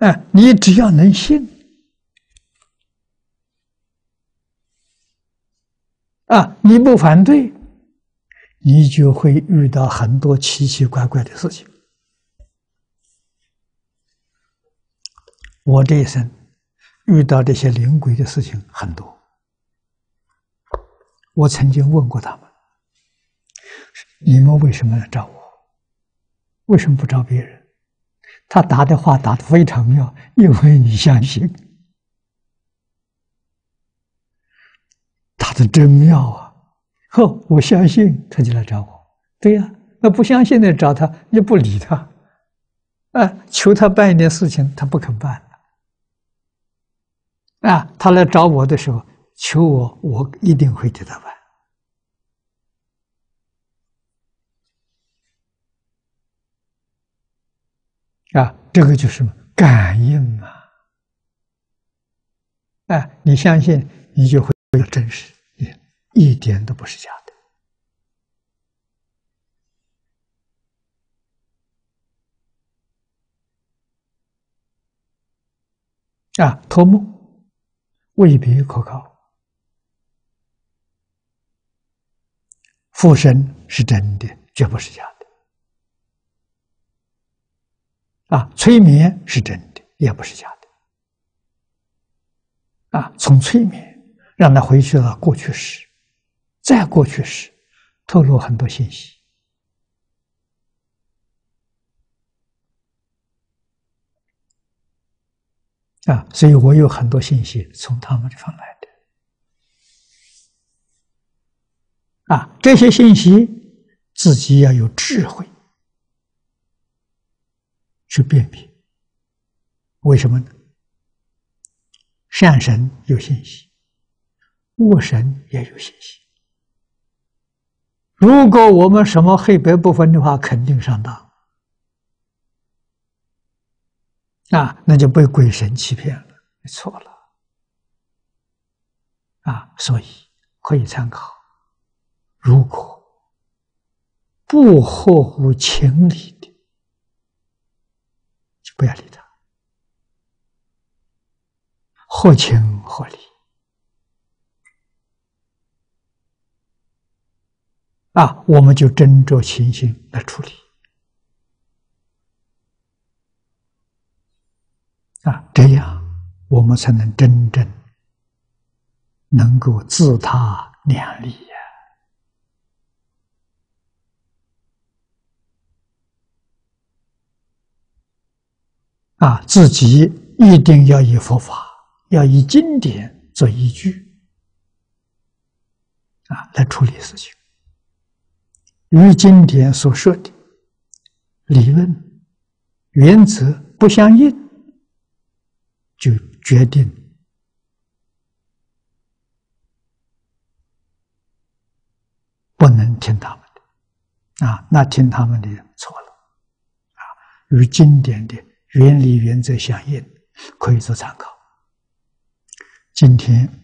你只要能信你不反对，你就会遇到很多奇奇怪怪的事情。我这一生遇到这些灵鬼的事情很多，我曾经问过他们：你们为什么要找我？为什么不找别人？他答的话答得非常妙，因为你相信。答得真妙啊！我相信，他就来找我。对呀，那不相信的找他，你不理他，求他办一点事情，他不肯办。他来找我的时候，求我，我一定会给他办。这个就是感应啊！你相信，你就会有真实，一点都不是假的。托梦未必可靠，附身是真的，绝不是假的。催眠是真的，也不是假的。从催眠让他回去了过去时，再过去时，透露很多信息。所以我有很多信息从他们地方来的。这些信息自己要有智慧去辨别。为什么呢？善神有信息，恶神也有信息。如果我们什么黑白不分的话，肯定上当。那就被鬼神欺骗了，错了。所以可以参考。如果不合乎情理的，就不要理他。合情合理。我们就斟酌情形来处理。这样我们才能真正能够自他两利自己一定要以佛法，要以经典做依据来处理事情。与经典所说的理论原则不相应，就决定不能听他们的。那听他们的错了。与经典的原理原则相应，可以做参考。今天